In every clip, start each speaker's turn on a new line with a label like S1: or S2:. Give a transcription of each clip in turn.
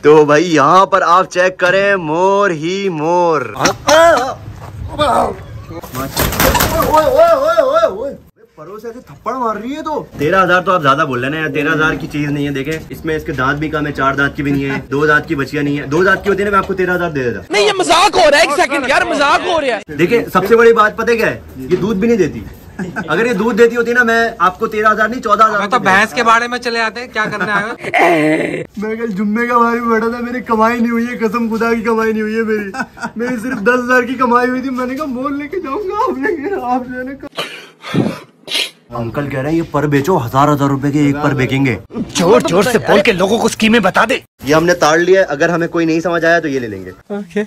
S1: तो भाई यहाँ पर आप चेक करें, मोर ही मोर। परोसे ऐसे थप्पड़ मार रही है तो 13,000 तो आप ज्यादा बोल रहे हैं ना यार। 13,000 की चीज नहीं है। देखें इसमें इसके दांत भी कम है, 4 दांत की भी नहीं है, 2 दांत की बचिया नहीं है। 2 दांत की होती है ना, मैं आपको 13,000 दे देता।
S2: नहीं ये मजाक हो रहा है, एक सेकंड यार, मजाक हो रहा है।
S1: देखिए सबसे बड़ी बात पता है क्या है, ये दूध भी नहीं देती। अगर ये दूध देती होती ना, मैं आपको 13,000 नहीं 14,000।
S3: तो भैंस के बारे में चले आते हैं, क्या करने आए?
S1: मैं कल जुम्मे का बारे में बैठा था, मेरी कमाई नहीं हुई है, कसम खुदा की कमाई नहीं हुई है मेरी सिर्फ 10,000 की कमाई हुई थी। मैंने कहा मोर लेके जाऊंगा, आपने अंकल कह रहे हैं ये पर बेचो, 1,000 रुपए के एक पर बेचेंगे।
S2: जोर जोर से बोल के लोगों को स्कीमें बता दे।
S1: ये हमने ताड़ लिया है, अगर हमें कोई नहीं समझ आया तो ये ले लेंगे।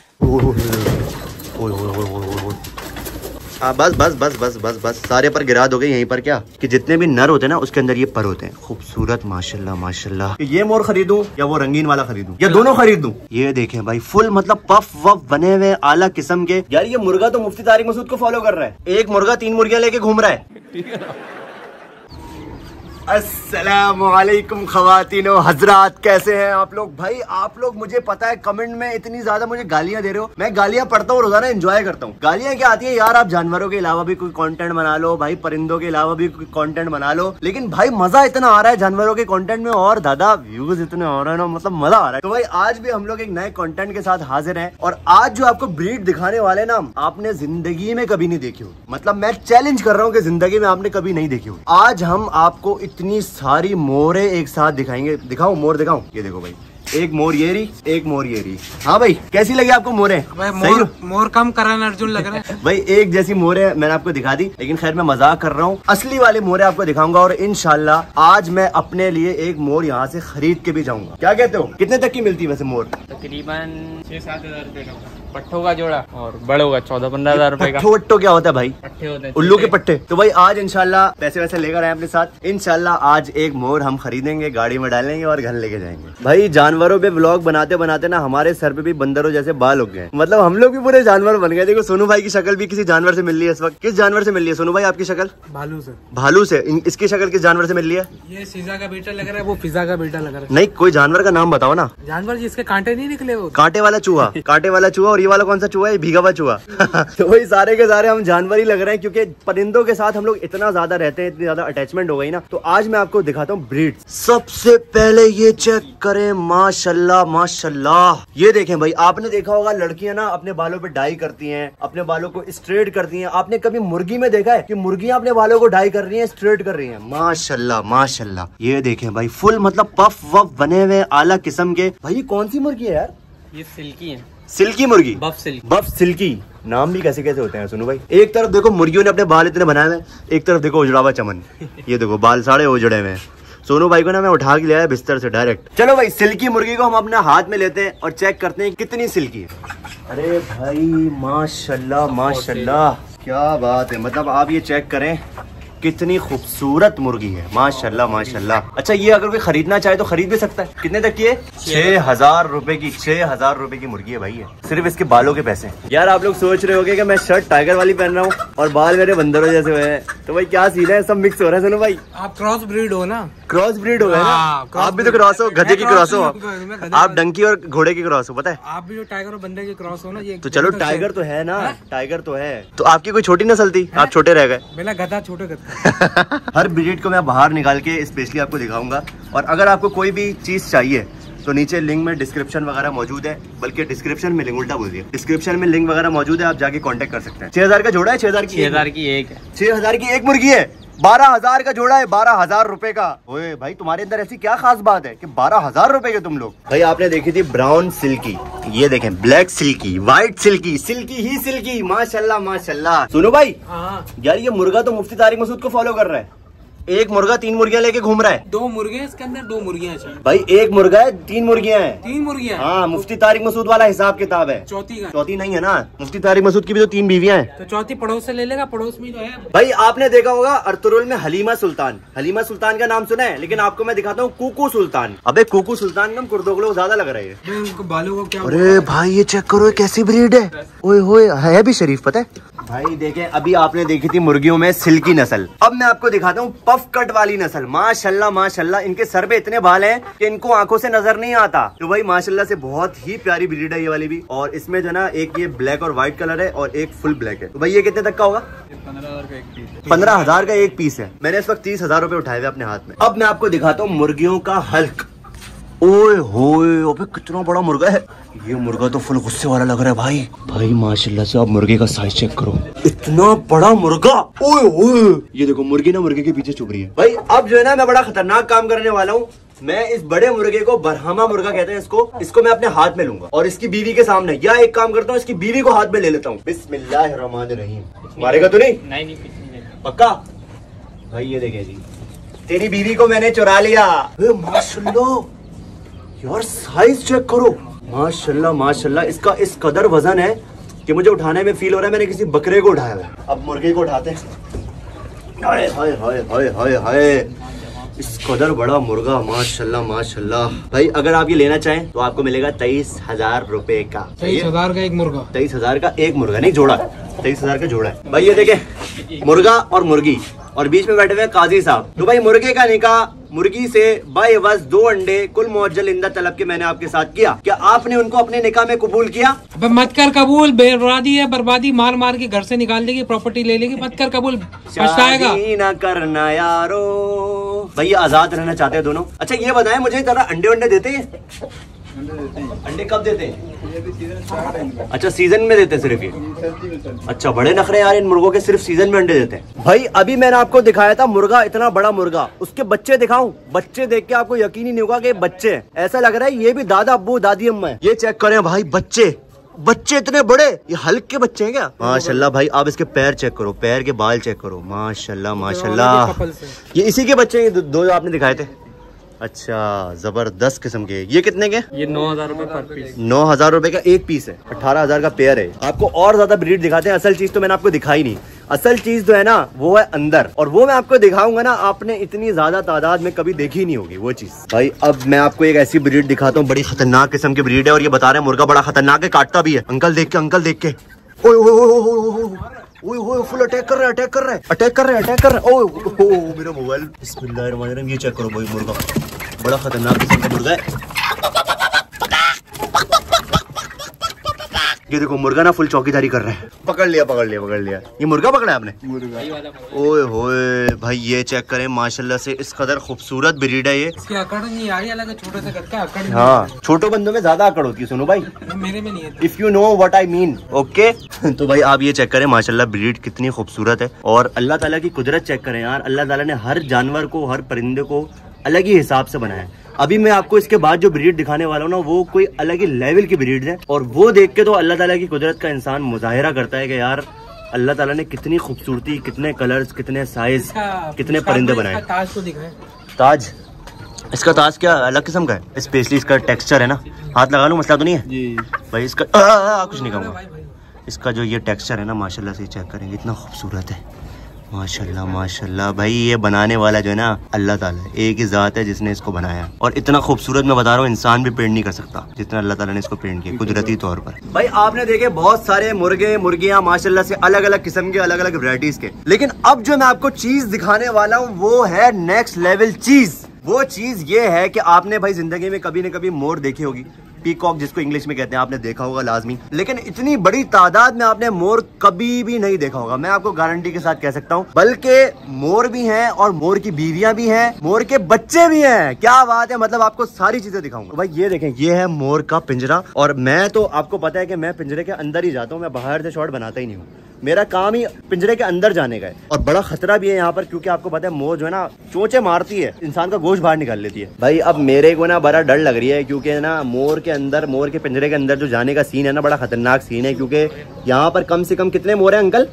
S1: बस बस बस बस बस बस सारे पर गिरा दोगे यहीं पर। क्या कि जितने भी नर होते हैं ना उसके अंदर ये पर होते हैं। खूबसूरत माशाल्लाह माशाल्लाह। ये मोर खरीदूं या वो रंगीन वाला खरीदूं या दोनों खरीदूं? ये देखें भाई, फुल मतलब पफ वफ बने हुए आला किस्म के। यार ये मुर्गा तो मुफ्ती तारिक मसूद को फॉलो कर रहा है। एक मुर्गा 3 मुर्गियां लेके घूम रहा है। अस्सलामुअलैकुम ख़वातीनो हजरात, कैसे हैं आप लोग? भाई आप लोग, मुझे पता है कमेंट में इतनी ज्यादा मुझे गालियां दे रहे हो। मैं गालियां पढ़ता हूँ रोजाना, एंजॉय करता हूँ। गालियां क्या आती है यार, आप जानवरों के अलावा भी कोई कंटेंट बना लो भाई, परिंदों के अलावा भी कोई कंटेंट बना लो। लेकिन भाई मजा इतना आ रहा है जानवरों के कंटेंट में, और दादा व्यूज इतने आ रहे हैं ना, मतलब मजा आ रहा है। तो भाई आज भी हम लोग एक नए कंटेंट के साथ हाजिर हैं। और आज जो आपको ब्रीड दिखाने वाले ना, आपने जिंदगी में कभी नहीं देखी हो। मतलब मैं चैलेंज कर रहा हूँ कि जिंदगी में आपने कभी नहीं देखी हो। आज हम आपको इतनी सारी मोरे एक साथ दिखाएंगे। दिखाओ मोर, दिखाओ। ये देखो भाई, एक मोर ये रही, एक मोर ये रही। हाँ भाई कैसी लगी आपको मोरे?
S3: मोर कम करण अर्जुन लग रहे हैं
S1: भाई। एक जैसी मोरे मैंने आपको दिखा दी, लेकिन खैर मैं मजाक कर रहा हूँ। असली वाले मोरे आपको दिखाऊंगा और इंशाल्लाह आज मैं अपने लिए एक मोर यहाँ से खरीद के भी जाऊंगा। क्या कहते हो, कितने तक की मिलती है वैसे मोर?
S3: तकरीबन 6-7 हज़ार रुपए का पट्ठों का जोड़ा, और बड़े होगा 14-15 हज़ार रुपए का।
S1: पट्ठो क्या होता है भाई?
S3: पट्टे होते हैं,
S1: उल्लू के पट्टे। तो भाई आज इंशाल्लाह पैसे वैसे लेकर आए अपने साथ। इंशाल्लाह आज एक मोर हम खरीदेंगे, गाड़ी में डालेंगे और घर लेके जाएंगे। भाई जानवरों पे व्लॉग बनाते बनाते ना हमारे सर पे भी बंदरों जैसे बाल हो गए। मतलब हम लोग भी पूरे जानवर बन गए। देखो सोनू भाई की शक्ल भी किसी जानवर से मिल रही है इस वक्त। किस जानवर से मिल रही है सोनू भाई आपकी शक्ल?
S3: भालू से।
S1: भालू से। इसकी शक्ल किस जानवर से मिल रही है?
S3: ये सीजा का बेटा लग रहा है, वो फिजा का बेटा लग रहा है।
S1: नहीं, कोई जानवर का नाम बताओ ना।
S3: जानवर जिसके कांटे नहीं निकले वो।
S1: कांटे वाला चूहा। कांटे वाला चूहा। और ये वाला कौन सा चूहा है? भीगा हुआ चूहा। तो वही सारे के सारे हम जानवर ही लग रहे हैं, क्योंकि परिंदों के साथ हम लोग इतना ज्यादा रहते हैं, इतनी ज्यादा अटैचमेंट हो गई ना। तो आज मैं आपको दिखाता हूँ ब्रीड। सबसे पहले ये चेक करें, माशाल्लाह माशाल्लाह। ये देखें भाई, आपने देखा होगा लड़कियां ना अपने बालों पे डाई करती हैं, अपने बालों को स्ट्रेट करती हैं। आपने कभी मुर्गी में देखा है कि मुर्गियां अपने बालों को डाई कर रही हैं, स्ट्रेट कर रही हैं? माशाल्लाह माशाल्लाह। ये देखें भाई, फुल मतलब पफ वफ बने हुए आला किस्म के। भाई ये कौन सी मुर्गी है यार?
S3: ये सिल्की है।
S1: सिल्की मुर्गी?
S3: Buff silky.
S1: Buff silky. नाम भी कैसे कैसे होते हैं सुनो भाई। एक तरफ देखो मुर्गियों ने अपने बाल इतने बनाए हुए, एक तरफ देखो उजड़ावा चमन। ये देखो बाल साढ़े उजड़े हुए हैं। सोनू भाई को ना मैं उठा के लिया है बिस्तर से डायरेक्ट। चलो भाई, सिल्की मुर्गी को हम अपने हाथ में लेते हैं और चेक करते हैं कितनी सिल्की है। अरे भाई माशाल्लाह माशाल्लाह, क्या बात है। मतलब आप ये चेक करें कितनी खूबसूरत मुर्गी है, माशाल्लाह माशाल्लाह। अच्छा, ये अगर कोई खरीदना चाहे तो खरीद भी सकता है। कितने तक की है? 6,000 रुपए की। 6,000 रुपए की मुर्गी है भाई ये, सिर्फ इसके बालों के पैसे। यार आप लोग सोच रहे होगे कि मैं शर्ट टाइगर वाली पहन रहा हूँ और बाल मेरे बंदरों जैसे हुए हैं, तो भाई क्या सीन है, सब मिक्स हो रहा है। सुनो भाई,
S3: आप क्रॉस ब्रीड हो ना?
S1: क्रॉस ब्रीड हो गए ना आप भी तो क्रॉस हो, गधे की क्रॉस हो आप, डंकी और घोड़े की क्रॉस हो। पता है आप भी जो टाइगर और बंदे की क्रॉस हो ना। ये तो चलो टाइगर तो है ना, टाइगर तो है। तो आपकी कोई छोटी नस्ल थी, आप छोटे रह गए।
S3: मेरा गधा छोटे गधा।
S1: हर ब्रीड को मैं बाहर निकाल के स्पेशली आपको दिखाऊंगा। और अगर आपको कोई भी चीज चाहिए तो नीचे लिंक में डिस्क्रिप्शन वगैरह मौजूद है, बल्कि डिस्क्रिप्शन में लिंक, उल्टा बोल दिया, डिस्क्रिप्शन में लिंक वगैरह मौजूद है, आप जाके कांटेक्ट कर सकते हैं। 6,000 का जोड़ा है? 6,000 की एक है। 6,000 की एक मुर्गी है। 12,000 का जोड़ा है, 12,000 रुपए का। ओए भाई, तुम्हारे अंदर ऐसी क्या खास बात है कि 12,000 रुपए के तुम लोग? भाई आपने देखी थी ब्राउन सिल्की, ये देखें black silky, white silky, silky ही सिल्की। माशाल्लाह माशाल्लाह। सुनो भाई, यार ये मुर्गा तो मुफ्ती तारिक मसूद को फॉलो कर रहा है। एक मुर्गा 3 मुर्गियां लेके घूम रहा है।
S3: 2 मुर्गे इसके अंदर, 2 मुर्गियां हैं
S1: भाई। एक मुर्गा है, 3 मुर्गियां हैं।
S3: 3 मुर्गियां?
S1: हाँ, मुफ्ती तारिक मसूद वाला हिसाब किताब है। चौथी नहीं है ना, मुफ्ती तारिक मसूद की भी तो 3 बीवियां हैं।
S3: तो चौथी पड़ोस से ले लेगा, पड़ोस में तो है।
S1: भाई आपने देखा होगा अर्तुरुल में हलीमा सुल्तान, हलीमा सुल्तान का नाम सुना है, लेकिन आपको मैं दिखाता हूँ कुकू सुल्तान। अबे कुकू सुल्तान कम कुर्दोगलो ज्यादा लग रहा है।
S3: उनको बालों को क्या?
S1: अरे भाई ये चेक करो कैसी ब्रीड है। ओए होए, है भी शरीफ। पता है भाई देखें, अभी आपने देखी थी मुर्गियों में सिल्की नस्ल, अब मैं आपको दिखाता हूँ पफ कट वाली नस्ल। माशाल्लाह माशाल्लाह, इनके सर पे इतने बाल हैं कि इनको आंखों से नजर नहीं आता। तो भाई माशाल्लाह से बहुत ही प्यारी ब्रीड है ये वाली भी। और इसमें जो ना एक ये ब्लैक और व्हाइट कलर है और एक फुल ब्लैक है। तो भाई ये कितने तक का होगा? 15,000 का एक पीस है। मैंने इस वक्त 30,000 रुपए उठाए हुए अपने हाथ में। अब मैं आपको दिखाता हूँ मुर्गियों का हल्क। ओए होए, अबे कितना बड़ा मुर्गा है ये। मुर्गा तो फुल गुस्से वाला लग रहा है भाई। भाई माशाल्लाह से आप मुर्गे का साइज चेक करो, इतना बड़ा मुर्गा। ओए होए, ये देखो मुर्गी ना मुर्गे के पीछे छुप रही है। भाई अब जो है ना मैं बड़ा खतरनाक काम करने वाला हूँ। मैं इस बड़े मुर्गे को बरहमा मुर्गा कहते हैं इसको मैं अपने हाथ में लूंगा और इसकी बीवी के सामने, या एक काम करता हूँ इसकी बीवी को हाथ में ले लेता हूँ। बिस्मिल्लाहिर्रहमानिर्रहीम। मारेगा तो नहीं? पक्का? भाई ये देखे जी, तेरी बीवी को मैंने चुरा लिया। माशाल्लाह यार, साइज चेक करो। माशाल्लाह माशाल्लाह, इसका इस कदर वजन है कि मुझे उठाने में फील हो रहा है मैंने किसी बकरे को उठाया है। अब मुर्गे को उठाते हैं। हाय हाय हाय हाय हाय हाय, इस कदर बड़ा मुर्गा, माशाल्लाह माशाल्लाह। भाई अगर आप ये लेना चाहें तो आपको मिलेगा 23,000 रुपए का।
S4: 23,000 का एक मुर्गा?
S1: 23,000 का एक मुर्गा, नहीं जोड़ा, 23,000 का जोड़ा है। भाई ये देखे मुर्गा और मुर्गी, और बीच में बैठे हुए काजी साहब। तो भाई मुर्गे का निकाह मुर्गी से बाएवज 2 अंडे कुल मुअज्जल इंदा तलब के मैंने आपके साथ किया। क्या आपने उनको अपने निकाह में कबूल किया?
S4: अबे मत कर कबूल, बर्बादी है बर्बादी, मार मार के घर से निकाल देगी, प्रॉपर्टी ले लेगी। मत कर कबूल, पछताएगा।
S1: शादी ना करना यारो। भाई आजाद रहना चाहते हैं दोनों। अच्छा ये बताएं मुझे, जरा अंडे वंडे देते हैं? अंडे कब देते हैं? अच्छा सीजन में देते हैं सिर्फ ये? अच्छा बड़े नखरे यार इन मुर्गों के, सिर्फ सीजन में अंडे देते हैं। भाई अभी मैंने आपको दिखाया था मुर्गा, इतना बड़ा मुर्गा, उसके बच्चे दिखाऊं? बच्चे देख के आपको यकीन ही नहीं होगा कि बच्चे हैं। ऐसा लग रहा है ये भी दादा अब्बू दादी अम्मा है। ये चेक करें भाई, बच्चे इतने बड़े, ये हल्क के बच्चे हैं क्या? माशाल्लाह भाई आप इसके पैर चेक करो, पैर के बाल चेक करो, माशाल्लाह माशाल्लाह। ये इसी के बच्चे हैं, दो जो आपने दिखाए थे। अच्छा जबरदस्त किस्म के। ये कितने के?
S3: ये 9,000 रुपए पर पीस।
S1: 9,000 रुपए का एक पीस है, 18,000 का पेयर है। आपको और ज्यादा ब्रीड दिखाते हैं। असल चीज तो मैंने आपको दिखाई नहीं। असल चीज जो है ना वो है अंदर, और वो मैं आपको दिखाऊंगा ना, आपने इतनी ज्यादा तादाद में कभी देखी नहीं होगी वो चीज। भाई अब मैं आपको एक ऐसी ब्रीड दिखाता हूँ, बड़ी खतरनाक किस्म की ब्रीड है। और ये बता रहे हैं मुर्गा बड़ा खतरनाक है, काटता भी है। अंकल देख के ओए ओए फुल अटैक कर रहा है। ओए मेरा मोबाइल। बिस्मिल्लाहिर्रहमानिर्रहीम। ये चेक करो भाई, मुर्गा बड़ा खतरनाक किस्म का मुर्गा है। ये देखो मुर्गा ना फुल चौकीदारी कर रहा है। पकड़ लिया। ये मुर्गा पकड़ा है आपने? ओए होए भाई ये चेक करें, माशाल्लाह से इस कदर खूबसूरत ब्रीड है ये।
S4: इसकी अकड़ नहीं आ रही, अलग छोटे से कद का अकड़।
S1: हाँ छोटो बंदों में ज्यादा अकड़ होती है, सुनो भाई,
S4: मेरे में नहीं है।
S1: If you know what I mean, okay. तो भाई आप ये चेक करें, माशाल्लाह ब्रीड कितनी खूबसूरत है। और अल्लाह ताला की कुदरत चेक करें यार, अल्लाह ताला ने हर जानवर को, हर परिंदे को अलग ही हिसाब से बनाया है। अभी मैं आपको इसके बाद जो ब्रीड दिखाने वाला हूँ ना, वो कोई अलग ही लेवल की ब्रीड है। और वो देख के तो अल्लाह ताला की कुदरत का इंसान मुजाहिरा करता है कि यार अल्लाह ताला ने कितनी खूबसूरती, कितने कलर्स, कितने साइज, कितने परिंदे बनाए।
S4: ताज तो दिखाए।
S1: ताज, इसका ताज क्या अलग किस्म का है, स्पेशली इसका टेक्सचर है ना। हाथ लगा लूं, मसला तो नहीं है जी भाई? इसका कुछ नहीं कहूँगा। इसका जो ये टेक्सचर है ना, माशाल्लाह से चेक करेंगे, इतना खूबसूरत है। माशाल्लाह माशाल्लाह। भाई ये बनाने वाला जो है ना अल्लाह ताला है, एक ही ज़ात है जिसने इसको बनाया। और इतना खूबसूरत मैं बता रहा हूँ, इंसान भी पेंट नहीं कर सकता जितना अल्लाह ताला ने इसको पेंट किया कुदरती तौर पर। भाई आपने देखे बहुत सारे मुर्गे मुर्गियाँ माशाल्लाह से अलग अलग किस्म के, अलग अलग वैरायटीज के। लेकिन अब जो मैं आपको चीज दिखाने वाला हूँ वो है नेक्स्ट लेवल चीज। वो चीज ये है कि आपने भाई जिंदगी में कभी न कभी मोर देखी होगी, पीकॉक जिसको इंग्लिश में कहते हैं, आपने देखा होगा लाजमी। लेकिन इतनी बड़ी तादाद में आपने मोर कभी भी नहीं देखा होगा, मैं आपको गारंटी के साथ कह सकता हूँ। बल्कि मोर भी हैं और मोर की बीवियां भी हैं, मोर के बच्चे भी हैं। क्या बात है, मतलब आपको सारी चीजें दिखाऊंगा। भाई ये देखें, ये है मोर का पिंजरा। और मैं तो आपको पता है कि मैं पिंजरे के अंदर ही जाता हूँ, मैं बाहर से शॉट बनाता ही नहीं हूँ। मेरा काम ही पिंजरे के अंदर जाने का है। और बड़ा खतरा भी है यहाँ पर, क्योंकि आपको पता है मोर जो है ना चोंचे मारती है, इंसान का गोश्त बाहर निकाल लेती है। भाई अब मेरे को ना बड़ा डर लग रही है, क्योंकि ना मोर के अंदर, मोर के पिंजरे के अंदर जो जाने का सीन है ना, बड़ा खतरनाक सीन है। क्योंकि यहाँ पर कम से कम कितने मोर है अंकल?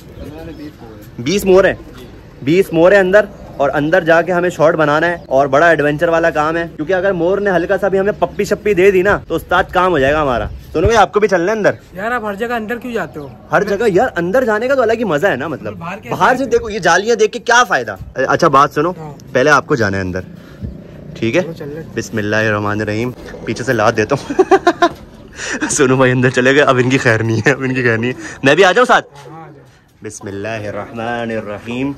S1: 20 मोर है। 20 मोर है अंदर, और अंदर जाके हमें शॉट बनाना है। और बड़ा एडवेंचर वाला काम है, क्योंकि अगर मोर ने हल्का सा भी हमें पप्पी शप्पी दे दी ना तो उस्ताद काम हो जाएगा हमारा। सुनो भाई, आपको भी चलना है अंदर?
S4: यार आप हर जगह अंदर क्यों जाते हो?
S1: हर जगह यार अंदर जाने का तो अलग ही मजा है ना। मतलब बाहर से देखो, ये जालियां देख के क्या फायदा। अच्छा बात सुनो, पहले आपको जाना है अंदर, ठीक है? बिस्मिल्लाहिर्रहमानिर्रहीम। पीछे से लाद देता हूँ। सुनो भाई अंदर चले गए, अब इनकी खैर नहीं है, अब इनकी खैर नहीं है। मैं भी आ जाऊँ साथ? बिस्मिल्लाहिर्रहमानिर्रहीम।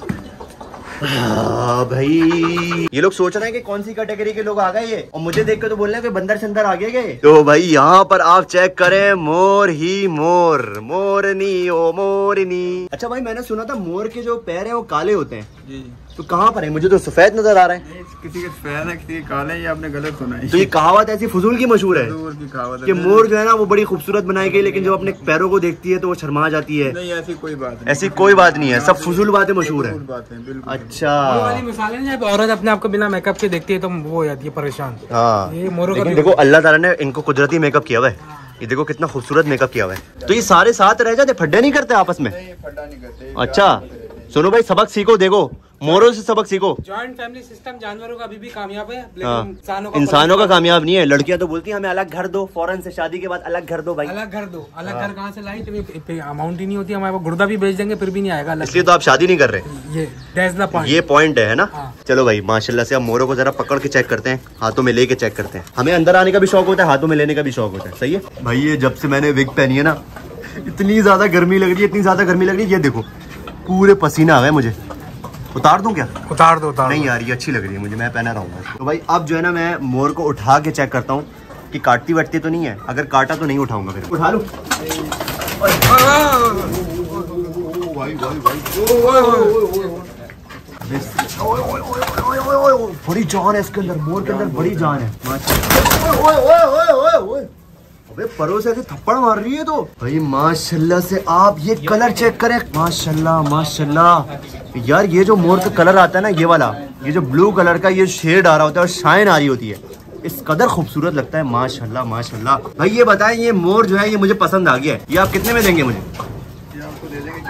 S1: भाई ये लोग सोच रहे हैं कि कौन सी कैटेगरी के लोग आ गए ये, और मुझे देख के तो बोल रहे हैं कि बंदर शंदर आगे गए। तो भाई यहाँ पर आप चेक करें, मोर ही मोर, मोरनी ओ मोरनी। अच्छा भाई मैंने सुना था मोर के जो पैर हैं वो काले होते हैं जी, तो कहाँ पर है? मुझे तो सफेद नजर आ रहा है।
S5: किसी के सफेद है किसी के काले, ये आपने गलत सुना है।
S1: तो ये कहावत ऐसी फजूल की मशहूर है कि मोर जो है ना वो बड़ी खूबसूरत बनाई गई, लेकिन जब अपने पैरों को देखती है तो वो शर्मा जाती है।
S5: नहीं ऐसी कोई बात नहीं,
S1: ऐसी कोई बात नहीं है, सब फजूल बातें मशहूर है। अच्छा
S4: वाली मिसाल है, जब औरत अपने आप को बिना मेकअप के देखती है तो वो हो जाती है परेशान।
S1: हाँ
S4: ये मोरों का
S1: देखो अल्लाह ताला ने इनको कुदरती मेकअप किया हुआ है, ये देखो कितना खूबसूरत मेकअप किया हुआ है। तो ये सारे साथ रह जाते, फड्डे नहीं करते आपस में?
S5: फड्डा नहीं करते।
S1: अच्छा सुनो भाई, सबक सीखो, देखो मोरों से सबक सीखो।
S4: जॉइंट फैमिली सिस्टम जानवरों का अभी भी कामयाब है,
S1: हाँ।
S4: लेकिन
S1: इंसानों का कामयाब नहीं है। लड़कियां तो बोलती हैं हमें अलग घर दो, फौरन से शादी के बाद अलग घर दो भाई।
S4: अलग घर दो, अलग घर कहाँ से लाई? तो अमाउंट ही नहीं होती, हमारे पास गुर्दा भी बेच देंगे फिर भी नहीं आएगा।
S1: इसलिए तो आप शादी नहीं कर रहे।
S4: ये
S1: पॉइंट है ना।
S4: हाँ।
S1: चलो भाई माशाल्लाह से अब मोरों को जरा पकड़ के चेक करते हैं, हाथों में लेके चेक करते हैं। हमें अंदर आने का भी शौक होता है, हाथों में लेने का भी शौक होता है। सही है भाई। ये जब से मैंने विग पहनी है ना, इतनी ज्यादा गर्मी लग रही है, इतनी ज्यादा गर्मी लग रही है। ये देखो पूरे पसीना आ गए मुझे। उतार दूं क्या?
S4: उतार दो।
S1: नहीं यार ये अच्छी लग रही है मुझे, मैं पहना रहूंगा। तो भाई अब जो है ना मैं मोर को उठा के चेक करता हूँ कि काटती वटती तो नहीं है। अगर काटा तो नहीं उठाऊंगा फिर। उठा लूं? बड़ी जान है इसके अंदर, मोर के अंदर बड़ी जान है। अबे परों से ऐसे थप्पड़ मार रही है तो भाई माशाल्लाह से। आप ये कलर चेक करें, माशाल्लाह माशाल्लाह। यार ये जो मोर का कलर आता है ना, ये वाला, ये जो ब्लू कलर का ये शेड आ रहा होता है और शाइन आ रही होती है, इस कदर खूबसूरत लगता है। माशाल्लाह माशाल्लाह। भाई ये बताएं, ये मोर जो है ये मुझे पसंद आ गया है, ये आप कितने में देंगे मुझे?
S5: ये आपको दे देंगे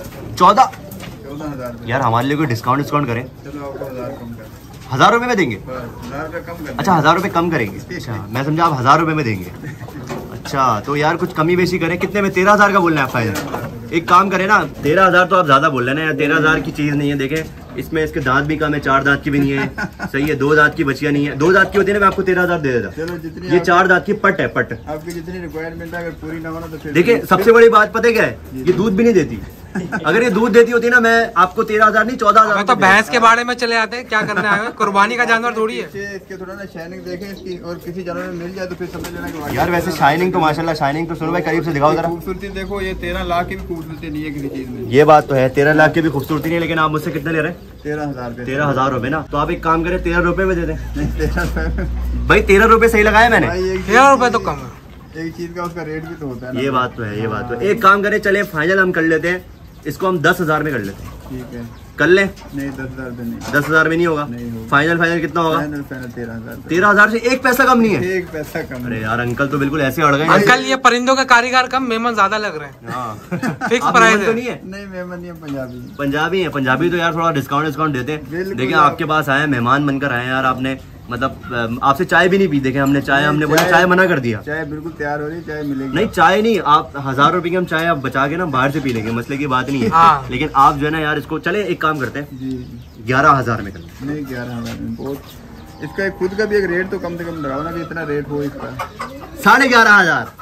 S1: 14,000। यार हमारे लिए कोई डिस्काउंट करें?
S5: चलो आपको 1000 कम कर,
S1: 1000 रुपए में देंगे?
S5: 1000 रुपए कम कर।
S1: अच्छा 1000 रुपए कम करेंगे। अच्छा मैं समझा आप 1000 रुपए में देंगे। अच्छा तो यार कुछ कमी बेशी करें। कितने में? 13,000 का बोलना है आप फाइनल? एक काम करें ना, 13,000 तो आप ज्यादा बोल रहे हैं यार। 13,000 की चीज नहीं है। देखें इसमें इसके दांत भी कम है, 4 दांत की भी नहीं है। सही है, 2 दांत की बचिया नहीं है। 2 दांत की होती है ना मैं आपको 13,000 दे देता।
S5: चलो जितनी
S1: ये 4 दांत की पट है, पट।
S5: आपकी जितनी रिक्वायरमेंट है अगर पूरी ना हो ना तो फिर
S1: देखिए सबसे बड़ी बात पता है क्या है? ये दूध भी नहीं देती। अगर ये दूध देती होती ना मैं आपको 13,000 नहीं 14,000।
S4: तो भैंस के बारे में चले आते हैं, क्या करने आए हैं? कुर्बानी का जानवर थोड़ी है।
S5: इसके थोड़ा ना शाइनिंग देखें इसकी, और किसी जानवर में मिल जाए तो फिर समझ लेना कि
S1: यार वैसे शाइनिंग तो माशाल्लाह, शाइनिंग तो सुनो भाई करीब से दिखाओ जरा।
S5: खूबसूरती देखो, ये 13 लाख की भी खूबसूरती नहीं है किसी चीज में।
S1: ये बात तो है, 13 लाख की भी खूबसूरती नहीं है, लेकिन आप मुझसे कितने ले रहे हैं?
S5: 13,000।
S1: 13,000 रुपए ना। तो आप एक काम करें 13 रुपए में दे दें।
S5: 13
S1: भाई 13 रुपए सही लगाया मैंने।
S4: 13 रुपए तो कम है।
S5: एक चीज का उसका रेट भी तो होता है ना।
S1: ये बात तो है, ये बात तो है। एक काम करें, चले फाइनल हम कर लेते हैं इसको, हम 10,000 में कर लेते हैं।
S5: ठीक है
S1: कर लें?
S5: नहीं 10,000 में नहीं।
S1: 10,000 में नहीं होगा? फाइनल कितना होगा?
S5: फाइनल 13,000।
S1: 13,000 से एक पैसा कम नहीं है?
S5: एक पैसा कम।
S1: अरे यार अंकल तो बिल्कुल ऐसे अड़ गए।
S4: अंकल ये परिंदों का कारीगर कम, मेहमान ज्यादा लग रहे हैं।
S1: हाँ।
S4: फिक्स
S1: आप
S4: प्राइस
S1: मेहमान तो नहीं है?
S5: नहीं मेहमान नहीं है, पंजाबी।
S1: पंजाबी है? पंजाबी तो यार थोड़ा डिस्काउंट देते हैं। देखिए आपके पास आए, मेहमान बनकर आए यार। आपने मतलब आपसे चाय भी नहीं पी। देखे हमने चाय, हमने बोला चाय मना कर दिया।
S5: चाय बिल्कुल तैयार हो रही, चाय मिलेगी।
S1: नहीं चाय नहीं, आप 1000 रुपए की हम चाय आप बचा के ना बाहर से पी लेंगे, मसले की बात नहीं है।
S4: हाँ।
S1: लेकिन आप जो है ना यार इसको, चले एक काम करते हैं
S5: जी
S1: 11,000 में कर लें।
S5: नहीं 11,000 में बहुत। इसका एक खुद का भी एक रेट तो कम से कम लगाओ ना कि इतना रेट हो इसका।
S1: 11,500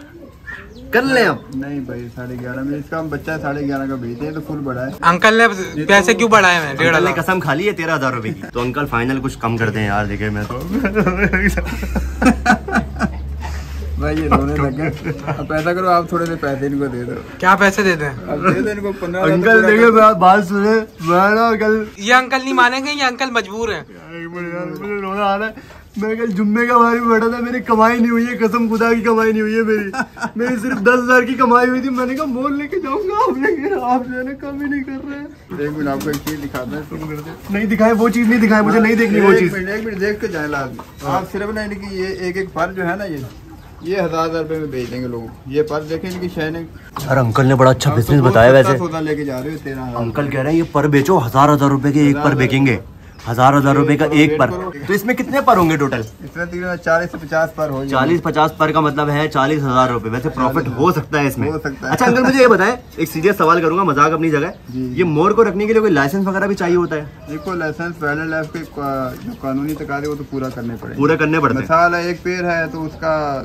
S1: कर लें अब?
S5: नहीं भाई 11.5 में इसका हम बच्चा 11.5 का भेजते हैं तो फुल बड़ा है।
S4: अंकल ने पैसे क्यों बढ़ाए हैं? 1.5 लाख
S1: कसम खा ली है 13,000 रुपए की। तो अंकल फाइनल कुछ कम कर दें यार। देखिए मैं तो
S5: भाई ये रोने लगे। अब पैसा करो, आप थोड़े से पैसे इनको दे दो।
S4: क्या पैसे देते हैं?
S5: अब दे दो इनको 15,000।
S1: अंकल देखिए बात सुने, मैं ना कल
S4: ये अंकल नहीं मानेंगे, ये अंकल मजबूर है।
S1: मुझे रोना आ रहा है। मैं कल जुम्मे का बाहर बैठा था, मेरी कमाई नहीं हुई है, कसम खुदा की कमाई नहीं हुई है मेरी सिर्फ 10,000 की कमाई हुई थी। मैंने कहा मोल लेके जाऊंगा, आप जो है ना कम ही नहीं कर रहे हैं।
S5: 1 मिनट आपको एक चीज दिखाते हैं।
S1: नहीं दिखाए वो चीज, नहीं दिखाए मुझे, नहीं देखनी वो चीज।
S5: 1 मिनट देख के जाए लाजमी। आप सिर्फ ना इनकी ये एक पर जो है ना ये 1000 रुपए में बेच देंगे लोग। ये पर देखें इनकी शाइनिंग।
S1: यार अंकल ने बड़ा अच्छा बिजनेस बताया वैसे।
S5: सौदा लेके जा रहे हो 13,000।
S1: अंकल कह रहे हैं ये पर बेचो, 1000 रुपए के एक पर बेचेंगे। 1000 रुपए का एक पर। तो इसमें कितने पर होंगे टोटल?
S5: इसमें 40 से 50 पर हो।
S1: 40-50 पर का मतलब है 40,000 रुपए। वैसे प्रॉफिट हो सकता है इसमें।
S5: हो सकता है।
S1: अच्छा अंकल मुझे ये बताएं, एक सीरियस सवाल करूंगा, मजाक अपनी जगह। ये मोर को रखने के लिए कोई लाइसेंस वगैरह भी चाहिए होता है?
S5: देखो लाइसेंस वाइल्ड लाइफ के जो कानूनी तकाजे वो तो पूरा करने पड़ेंगे।
S1: पूरा करने पड़ते हैं।
S5: मिसाल है एक पेड़ है तो उसका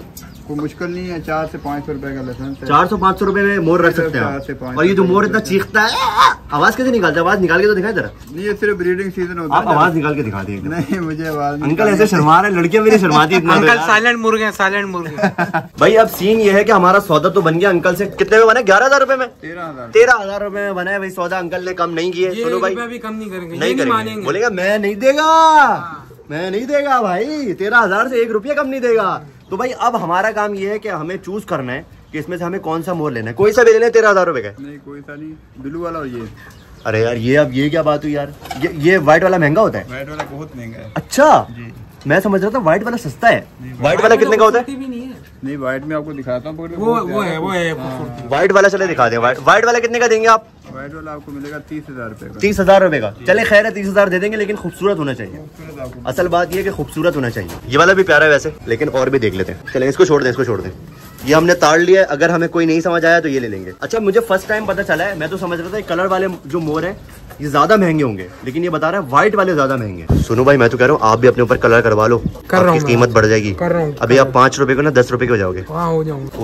S5: कोई मुश्किल नहीं है, 400 से 500 रुपए का लाइसेंस है।
S1: 400-500 रुपए में मोर रख सकते
S5: 400 से
S1: हैं।
S5: 500
S1: और ये जो मोर इतना चीखता है, आवाज कैसे निकालता है? आवाज निकाल के तो दिखाए जरा।
S5: नहीं, ये सिर्फ ब्रीडिंग सीजन होता है।
S1: आप आवाज निकाल के दिखा दिए।
S5: नहीं, मुझे आवाज
S1: अंकल ऐसे शर्मा रहे, लड़कियां भी नहीं शर्माती इतना।
S4: अंकल साइलेंट मुर्गे, साइलेंट मुर्गे।
S1: भाई अब सीन ये है कि हमारा सौदा तो बन गया अंकल से। कितने में बना? 11,000 रुपए में। 13,000 रुपए में बना है भाई सौदा। अंकल ने कम नहीं किए। सुनो भाई,
S4: भी कम नहीं करेंगे,
S1: नहीं करेंगे। बोलेगा मैं नहीं देगा, मैं नहीं देगा भाई, 13,000 से 1 रुपया कम नहीं देगा। तो भाई अब हमारा काम ये है कि हमें चूज करना है कि इसमें से हमें कौन सा मोर लेना है। कोई सा भी लेना है 13,000 रुपए का?
S5: नहीं, कोई सा नहीं, ब्लू वाला। और ये
S1: अरे यार ये अब ये क्या बात हुई यार? ये व्हाइट वाला महंगा होता है?
S5: व्हाइट वाला बहुत महंगा है।
S1: अच्छा जी, मैं समझ रहा था व्हाइट वाला सस्ता है। व्हाइट वाला कितने का होता है?
S5: नहीं, व्हाइट में आपको दिखाता हूँ।
S4: वो है
S1: व्हाइट वाला चले दिखा दें। व्हाइट वाला कितने का देंगे आप?
S5: व्हाइट वाला आपको मिलेगा 30,000 रुपए का।
S1: 30,000 रुपए का? चले खैर है, 30,000 दे देंगे, लेकिन खूबसूरत होना चाहिए। असल बात ये है कि खूबसूरत होना चाहिए। ये वाला भी प्यारा है वैसे, लेकिन और भी देख लेते हैं। चलें इसको छोड़ दें, इसको छोड़ दें। ये हमने ताड़ लिया है, अगर हमें कोई नहीं समझ आया तो ये ले लेंगे। अच्छा, मुझे फर्स्ट टाइम पता चला है, मैं तो समझ रहा था कलर वाले जो मोर हैं ये ज्यादा महंगे होंगे, लेकिन ये बता रहा है व्हाइट वाले ज्यादा महंगे। सुनो भाई, मैं तो कह रहा हूँ आप भी अपने ऊपर कलर करवा लो, आपकी कीमत बढ़ जाएगी। अभी आप 5 रुपए को ना 10 रुपए के हो जाओगे।
S4: हो जाऊंगा।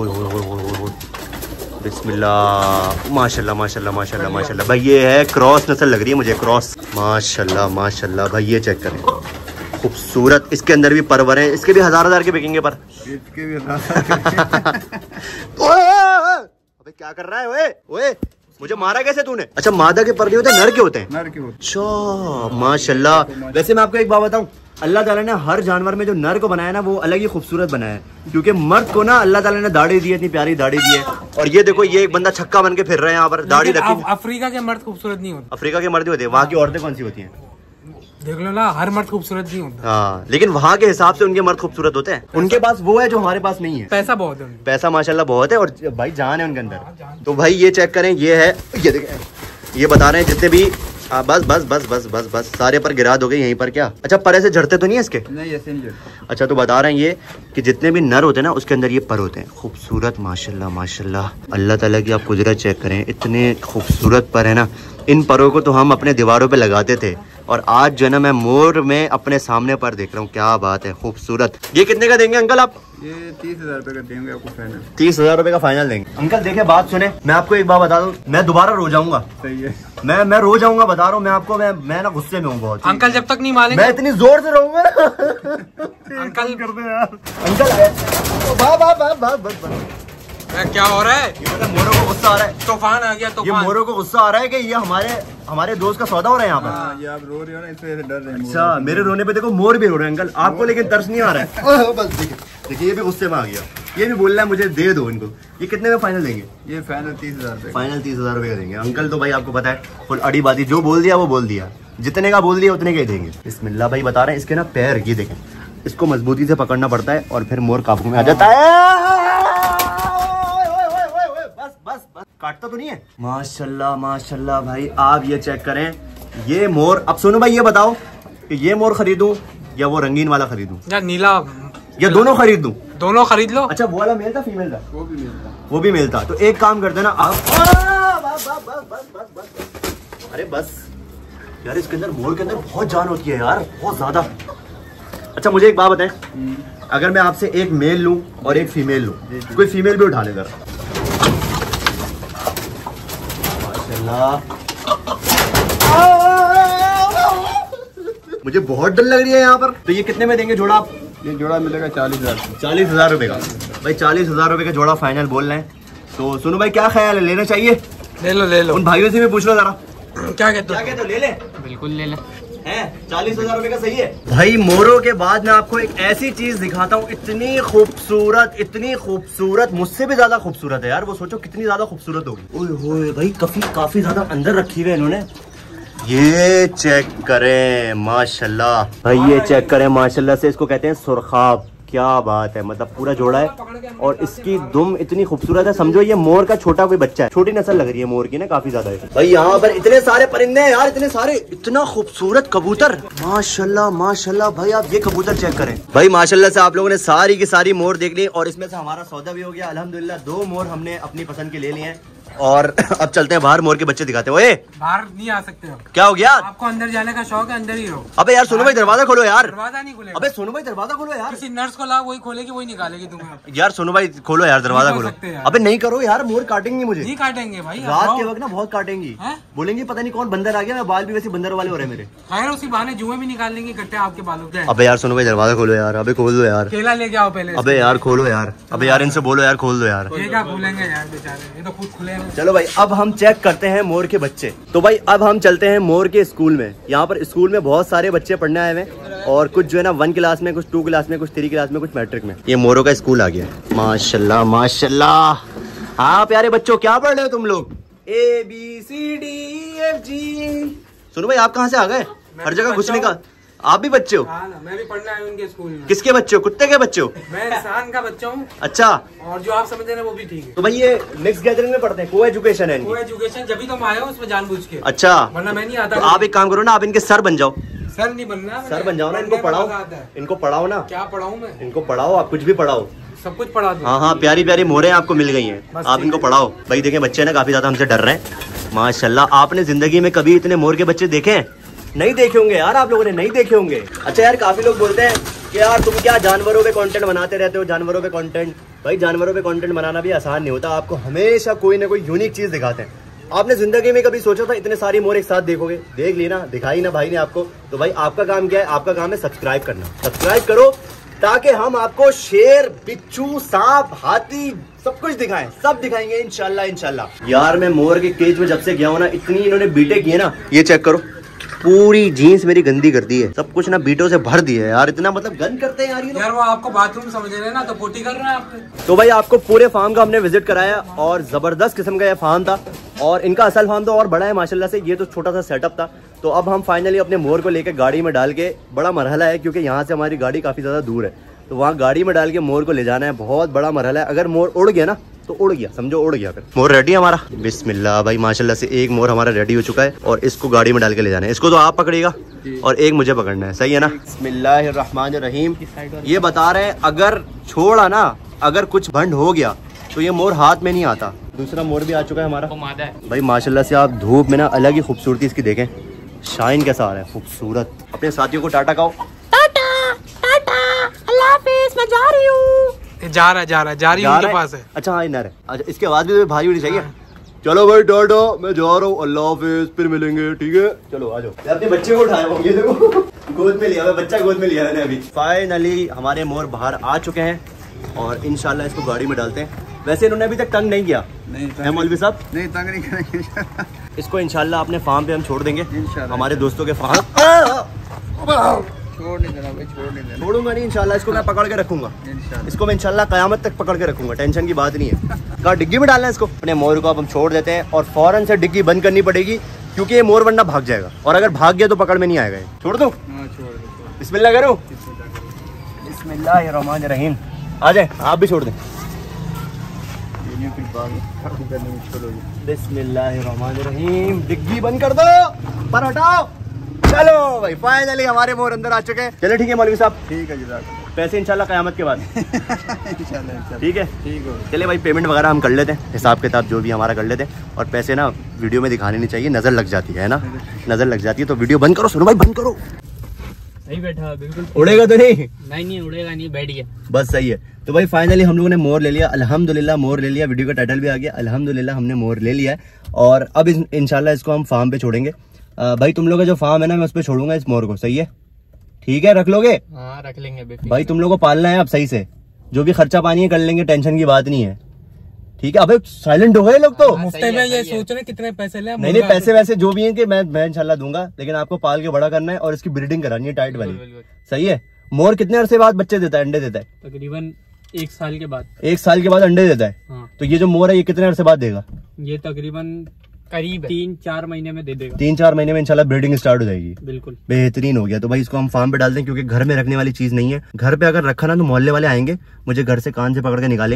S1: बिस्मिल्लाह, माशाल्लाह माशाल्लाह माशाल्लाह माशाल्लाह। भाई ये है क्रॉस नस्ल लग रही है मुझे, क्रॉस। माशाल्लाह माशाल्लाह भाई, ये चेक करें, खूबसूरत। इसके अंदर भी परवर है, इसके भी 1000 के बिकेंगे पर।
S5: इसके भी 1000।
S1: अबे क्या कर रहा है? ओए ओए, मुझे मारा कैसे तूने? अच्छा, मादा के पर नहीं होते, नर के होते हैं?
S5: नर के होते।
S1: अच्छा माशाल्लाह। वैसे मैं आपको एक बात बताऊं, अल्लाह ताला ने हर जानवर में जो नर को बनाया ना वो अलग ही खूबसूरत बनाया है, क्योंकि मर्द को ना अल्लाह ताला ने दाढ़ी दी है, इतनी प्यारी दाढ़ी दी है। और ये देखो, ये एक बंदा छक्का बन के फिर रहा है यहाँ पर, दाढ़ी रखी।
S4: अफ्रीका के मर्द खूबसूरत नहीं होते।
S1: अफ्रीका के मर्द होते हैं, वहाँ की औरतें कौन सी होती हैं?
S4: देख लो ना, हर मर्द खूबसूरत नहीं होता।
S1: हाँ, लेकिन वहाँ के हिसाब से उनके मर्द खूबसूरत होते हैं। उनके पास वो है जो हमारे पास नहीं है।
S4: पैसा बहुत है,
S1: पैसा माशाल्लाह बहुत है, और भाई जान है उनके अंदर। तो भाई ये चेक करें, ये है, ये देखें, ये बता रहे हैं जितने भी बस बस बस बस बस बस सारे पर गिरा दोगे यहीं पर। क्या? अच्छा, पर ऐसे झड़ते तो नहीं है इसके?
S5: नहीं, ऐसे नहीं झड़ते।
S1: अच्छा, तो बता रहे हैं ये कि जितने भी नर होते हैं ना उसके अंदर ये पर होते हैं। खूबसूरत माशाल्लाह माशाल्लाह। अल्लाह ताला की आप कुदरत चेक करें, इतने खूबसूरत पर है ना। इन परों को तो हम अपने दीवारों पे लगाते थे, और आज जो है ना मैं मोर में अपने सामने पर देख रहा हूँ। क्या बात है, खूबसूरत। ये कितने का देंगे अंकल आप?
S5: ये 30,000 रुपए का देंगे आपको फाइनल।
S1: 30,000 रुपए का फाइनल देंगे। अंकल देखिए, बात सुने, मैं आपको एक बात बता दूं, मैं दोबारा रो जाऊंगा।
S5: सही है,
S1: मैं रो जाऊंगा, बता रहा हूँ मैं आपको। मैं ना गुस्से में हूँ बहुत।
S4: अंकल जब तक नहीं मानेंगे,
S1: मैं इतनी जोर से रोऊंगा।
S4: अंकल
S1: कर दे यार। अंकल
S4: क्या हो रहा है?
S1: ये मोरों को गुस्सा आ रहा है,
S4: तूफान आ गया।
S1: ये मोरों को गुस्सा आ रहा है कि ये हमारे दोस्त का सौदा हो रहा है यहाँ पर।
S5: हाँ, ये आप रो रहे हो ना, इससे डर रहे हैं।
S1: अच्छा, मेरे रोने पे देखो मोर भी रो रहे हैं अंकल। आपको लेकिन तरस नहीं आ रहा है। बस देखिए, ये भी गुस्से में आ गया। ये भी बोल रहा है मुझे दे दो इनको। ये कितने में फाइनल देंगे?
S5: ये फाइनल 30,000 रुपए।
S1: फाइनल 30,000 रुपए का देंगे अंकल। तो भाई आपको पता है, फुल अड़ी बाती, जो बोल दिया वो बोल दिया, जितने का बोल दिया उतने का ही देंगे। बिस्मिल्लाह भाई, बता रहे हैं इसके ना पैर, ये देखें, इसको मजबूती से पकड़ना पड़ता है और फिर मोर काबू में आ जाता है। बस काटता तो नहीं है। माशाल्लाह माशाल्लाह भाई, आप ये चेक करें, ये मोर। अब सुनो भाई, ये बताओ कि ये मोर खरीदूं या वो रंगीन वाला खरीदूं,
S4: या नीला,
S1: या दोनों खरीद दूं?
S4: दोनों खरीद लो।
S1: अच्छा, वो वाला मेल था फीमेल था?
S5: वो भी मिलता।
S1: वो भी मिलता। तो एक काम करते ना आप, अरे बस यार, इसके अंदर, मोर के अंदर बहुत जान होती है यार, बहुत ज्यादा। अच्छा, मुझे एक बात बताएं, अगर मैं आपसे एक मेल लूं और एक फीमेल लूं, कोई फीमेल भी उठा ले जरा। मुझे बहुत डर लग रही है यहाँ पर। तो ये कितने में देंगे जोड़ा आप?
S5: ये जोड़ा मिलेगा 40,000।
S1: 40,000 रुपए का। भाई 40,000 रुपए का जोड़ा फाइनल बोल रहे हैं। तो सुनो भाई, क्या ख्याल है, लेना चाहिए?
S4: ले लो ले लो।
S1: उन भाइयों से भी पूछ लो जरा,
S4: क्या कहते हो?
S1: ले ले।
S3: बिल्कुल ले ले।
S1: है 40,000 रुपए का सही है। भाई मोरों के बाद मैं आपको एक ऐसी चीज दिखाता हूँ, इतनी खूबसूरत, मुझसे भी ज्यादा खूबसूरत है यार। वो सोचो कितनी ज्यादा खूबसूरत होगी। ओए होए भाई, काफी ज्यादा अंदर रखी हुई है इन्होंने। ये चेक करें माशाल्लाह भाई, ये चेक करें माशाल्लाह से। इसको कहते हैं सुरखाब। क्या बात है, मतलब पूरा जोड़ा है, और इसकी दुम इतनी खूबसूरत है, समझो ये मोर का छोटा कोई बच्चा है। छोटी नस्ल लग रही है मोर की ना, काफी ज्यादा है। भाई यहाँ पर इतने सारे परिंदे हैं यार, इतने सारे, इतना खूबसूरत कबूतर। माशाल्लाह माशाल्लाह भाई, आप ये कबूतर चेक करें। भाई माशाल्लाह से आप लोगों ने सारी की सारी मोर देख ली, और इसमें से हमारा सौदा भी हो गया अल्हम्दुलिल्लाह। 2 मोर हमने अपनी पसंद के ले लिए हैं। और अब चलते हैं बाहर, मोर के बच्चे दिखाते हैं। ओए
S4: बाहर नहीं आ सकते हो।
S1: क्या हो गया?
S4: आपको अंदर जाने का शौक है, अंदर ही रहो।
S1: अबे यार सोनू भाई दरवाजा खोलो यार।
S4: दरवाजा नहीं खुलेगा।
S1: अबे सोनू भाई दरवाजा खोलो यार।
S4: किसी नर्स को ला, वही खोलेगी, वही निकालेगी तुम्हें।
S1: यार सोनू भाई खोलो यार दरवाजा
S4: नहीं
S1: खोलो।
S4: खोल सकते यार।
S1: अबे नहीं करो यार, मोर काटेंगे मुझे।
S4: नहीं काटेंगे भाई,
S1: रात के वक्त ना बहुत काटेंगी।
S4: हैं?
S1: बोलेंगे पता नहीं कौन बंदर आ गया। मैं बाल भी वैसे बंदर वाले हो रहे हैं मेरे।
S4: खैर उसी बहाने जुए भी निकाल लेंगे गट्टे आपके बालों के।
S1: अबे यार सोनू भाई दरवाजा खोलो यार। अबे खोल दो यार।
S4: केला लेके आओ पहले।
S1: अबे यार खोलो यार। अबे यार इनसे बोलो यार खोल दो यार।
S4: ये क्या खोलेंगे यार बेचारे, ये तो खुद खुले हैं।
S1: चलो भाई अब हम चेक करते हैं मोर के बच्चे। तो भाई अब हम चलते हैं मोर के स्कूल में। यहाँ पर स्कूल में बहुत सारे बच्चे पढ़ने आए हुए हैं और कुछ जो है ना 1 क्लास में, कुछ 2 क्लास में, कुछ 3 क्लास में, कुछ मैट्रिक में। ये मोरों का स्कूल आ गया। माशाल्लाह माशाल्लाह। हाँ प्यारे बच्चों, क्या पढ़ रहे हो तुम लोग? ABCDEFG। सुनो भाई आप कहाँ से आ गए? हर जगह घुसने का। आप भी बच्चे हो?
S4: हाँ ना, मैं भी पढ़ने आया हूँ उनके स्कूल में।
S1: किसके बच्चे हो? कुत्ते के बच्चे हो?
S4: मैं इंसान का बच्चा हूँ।
S1: अच्छा,
S4: और जो आप समझ रहे हैं वो भी ठीक है।
S1: तो भाई ये मिक्स गैदरिंग में पढ़ते हैं, को एजुकेशन है इनकी।
S4: वो एजुकेशन जब भी तुम आए हो उसमें जानबूझ के।
S1: अच्छा,
S4: वरना मैं नहीं आता।
S1: तो आप एक काम करो ना, आप इनके सर बन जाओ।
S4: सर नहीं बनना,
S1: सर बन जाओ ना, इनको पढ़ाओ। इनको पढ़ाओ ना।
S4: क्या पढ़ाऊँ मैं?
S1: इनको पढ़ाओ, आप कुछ भी पढ़ाओ।
S4: सब कुछ पढ़ा दूँ।
S1: हाँ हाँ, प्यारी प्यारी मोरें आपको मिल गई हैं, आप इनको पढ़ाओ। भाई देखें बच्चे ना काफी ज्यादा हमसे डर रहे हैं। माशाल्लाह, आपने जिंदगी में कभी इतने मोर के बच्चे देखे हैं? नहीं देखे होंगे यार, आप लोगों ने नहीं देखे होंगे। अच्छा यार, काफी लोग बोलते हैं कि यार तुम क्या जानवरों पे कंटेंट बनाते रहते हो, जानवरों पे कंटेंट। भाई जानवरों पे कंटेंट बनाना भी आसान नहीं होता, आपको हमेशा कोई ना कोई यूनिक चीज दिखाते हैं। आपने जिंदगी में कभी सोचा था इतने सारी मोर एक साथ देखोगे? देख ली ना, दिखाई ना भाई ने आपको। तो भाई आपका काम क्या है? आपका काम है सब्सक्राइब करना। सब्सक्राइब करो ताकि हम आपको शेर, बिच्छू, सांप, हाथी सब कुछ दिखाएं, सब दिखाएंगे इंशाल्लाह इंशाल्लाह। यार मैं मोर के केज में जब से गया हूँ ना, इतनी इन्होंने बीटे किए ना, ये चेक करो, पूरी जीन्स मेरी गंदी कर दी है, सब कुछ ना बीटों से भर दिया है यार। इतना मतलब गंद करते हैं यार ये लोग।
S4: यार वो आपको बाथरूम समझ रहे हैं ना, तो पोटी कर रहे हैं आपके।
S1: तो भाई आपको पूरे फार्म का हमने विजिट कराया और जबरदस्त किस्म का ये फार्म था। और इनका असल फार्म तो और बड़ा है माशाल्लाह से, ये तो छोटा सा सेटअप था। तो अब हम फाइनली अपने मोर को लेकर गाड़ी में डाल के, बड़ा मरहला है क्योंकि यहाँ से हमारी गाड़ी काफी ज्यादा दूर है, तो वहाँ गाड़ी में डाल के मोर को ले जाना है। बहुत बड़ा मरहला है, अगर मोर उड़ गया ना तो उड़ गया, समझो उड़ गया। फिर मोर रेडी है हमारा। बिस्मिल्लाह भाई, माशाल्लाह से एक मोर हमारा रेडी हो चुका है और इसको गाड़ी में डाल के ले जाना है। इसको तो आप पकड़िएगा और एक मुझे पकड़ना है, सही है ना? बिस्मिल्लाहिर्रहमानिर्रहीम। ये बता रहे हैं अगर छोड़ा ना, अगर कुछ भंड हो गया तो ये मोर हाथ में नहीं आता। दूसरा मोर भी आ चुका है हमारा भाई। माशाल्लाह से आप धूप में ना अलग ही खूबसूरती इसकी देखें, शाइन कैसा आ रहा है, खूबसूरत। अपने साथियों को टाटा कहो।
S6: टाटा टाटा, अल्लाह हाफिज़, मैं जा रही हूँ।
S4: जा रहा है उनके पास है।
S1: अच्छा हाँ इधर है। अच्छा इसके बाद भी तो भारी होनी चाहिए। चलो भाई टाटा, मैं जा रहा हूँ, अल्लाह हाफिज़, फिर मिलेंगे, ठीक है? चलो आ जाओ। अपने बच्चे को उठाया होंगे, देखो गोद में लिया, बच्चा गोद में लिया मैंने अभी। फाइनली हमारे मोर बाहर आ चुके हैं और इंशाल्लाह इसको गाड़ी में डालते हैं। वैसे इन्होंने अभी तक तंग नहीं किया है मौलवी साहब?
S5: नहीं तंग नहीं करेंगे।
S1: इसको इंशाल्लाह अपने फार्म पे हम छोड़ देंगे, हमारे दोस्तों के फार्म।
S5: छोड़ नहीं देना भाई, छोड़ नहीं देना।
S1: छोड़ूंगा नहीं इंशाल्लाह, इसको मैं पकड़ के रखूंगा। इसको मैं इंशाल्लाह कयामत तक पकड़ के रखूंगा, टेंशन की बात नहीं है। कहाँ डिग्गी में डालना है इसको? अपने मोर को अब हम छोड़ देते हैं और फौरन से डिग्गी बंद करनी पड़ेगी क्योंकि ये मोर वरना भाग जाएगा, और अगर भाग गया तो पकड़ में नहीं आएगा। छोड़ दूं? बिस्मिल्लाह करो। बिस्मिल्लाहिर्रहमानिर्रहीम। आ जाए, आप भी छोड़ दें। बिस्मिल्लाहिर्रहमानिर्रहीम। डिग्गी बंद कर दो, पर हटाओ। चलो भाई फाइनली हमारे मोर अंदर आ चुके हैं। चलो ठीक है मौलवी साहब,
S5: ठीक है जनाब,
S1: पैसे इंशाल्लाह कयामत के बाद।
S5: इंशाल्लाह
S1: ठीक है,
S5: ठीक हो।
S1: चलिए भाई पेमेंट वगैरह हम कर लेते हैं, हिसाब किताब जो भी हमारा कर लेते हैं। और पैसे ना वीडियो में दिखाने नहीं चाहिए, नजर लग जाती है ना, नजर लग जाती है। तो वीडियो बंद करो, सुनो भाई बंद करो।
S3: सही बैठा बिल्कुल,
S1: उड़ेगा तो नहीं?
S3: नहीं उड़ेगा नहीं, बैठ गया
S1: बस सही है। तो भाई फाइनली हम लोगों ने मोर ले लिया, अल्हम्दुलिल्लाह मोर ले लिया। वीडियो का टाइटल भी आ गया, अल्हम्दुलिल्लाह हमने मोर ले लिया है। और अब इंशाल्लाह इसको हम फार्म पे छोड़ेंगे। भाई तुम लोग का जो फार्म है ना, मैं उस पर छोड़ूंगा इस मोर को, सही है? ठीक है, रख लोगे?
S3: हाँ रख लेंगे
S1: भाई तुम लोग को पालना है अब सही से, जो भी खर्चा पानी है कर लेंगे, टेंशन की बात नहीं है, ठीक है? अबे साइलेंट हो गए लोग तो।
S4: मुफ्ते में ये सोच रहे कितने पैसे ले?
S1: नहीं पैसे वैसे जो भी हैं कि मैं इंशाल्लाह दूंगा, लेकिन आपको पाल के बड़ा करना है और इसकी ब्रीडिंग करानी है टाइट वाली, सही है? मोर कितने अरसे बाद बच्चे देता है, अंडे देता है?
S3: तकरीबन 1 साल के बाद।
S1: 1 साल के बाद अंडे देता है?
S3: हाँ।
S1: तो ये जो मोर है ये कितने अरसे बाद देगा?
S3: ये तकरीबन करीब 3-4 महीने में दे देगा।
S1: 3-4 महीने में इंशाल्लाह ब्रीडिंग स्टार्ट हो जाएगी।
S3: बिल्कुल
S1: बेहतरीन हो गया। तो भाई इसको हम फार्म पे डाल दें क्योंकि घर में रखने वाली चीज नहीं है। घर पे अगर रखा ना तो मोहल्ले वाले आएंगे, मुझे घर से कान से पकड़ के निकालेंगे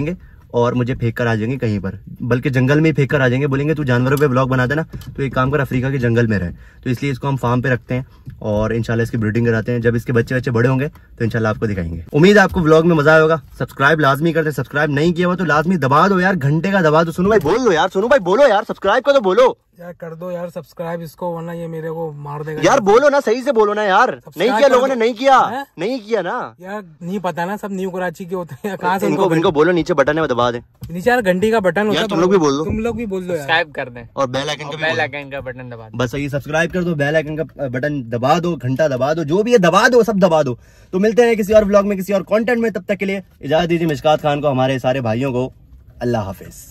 S1: और मुझे फेंक कर आ जाएंगे कहीं पर, बल्कि जंगल में ही फेंक कर आ जाएंगे, बोलेंगे तू जानवरों पे ब्लॉग बना देना, तो एक काम कर अफ्रीका के जंगल में रहे। तो इसलिए इसको हम फार्म पे रखते हैं और इंशाल्लाह इसकी ब्रीडिंग कराते हैं। जब इसके बच्चे बड़े होंगे तो इंशाल्लाह आपको दिखाएंगे। उम्मीद है आपको व्लॉग में मजा आया होगा। सब्सक्राइब लाजमी करते, सब्सक्राइब नहीं किया हुआ तो लाजमी दबा दो यार, घंटे का दबा दो। सुनो भाई बोल लो यार, सुनो भाई बोलो यार, सब्सक्राइब कर दो, बोलो
S4: यार कर दो यार सब्सक्राइब इसको, वरना ये मेरे को मार देगा
S1: यार। बोलो ना, सही से बोलो ना यार। नहीं किया लोगों ने, नहीं किया, नहीं किया ना
S4: यार, नहीं पता ना, सब न्यू कराची के होते हैं। कहाँ से
S1: इनको बोलो नीचे बटन है दबा दे,
S4: नीचे यार घंटी का बटन होता है।
S1: तुम लोग भी बोल दो,
S4: तुम लोग भी बोल दो,
S3: सब्सक्राइब कर दें
S1: और बेल आइकन
S3: का बटन दबा दें।
S1: बस ये सब्सक्राइब कर दो, बेल आइकन का बटन दबा दो, घंटा दबा दो, जो भी है दबा दो, सब दबा दो। तो मिलते हैं किसी और व्लॉग में, किसी और कंटेंट में। तब तक के लिए इजाजत दीजिए मिशकात खान को, हमारे सारे भाइयों को। अल्लाह हाफिज।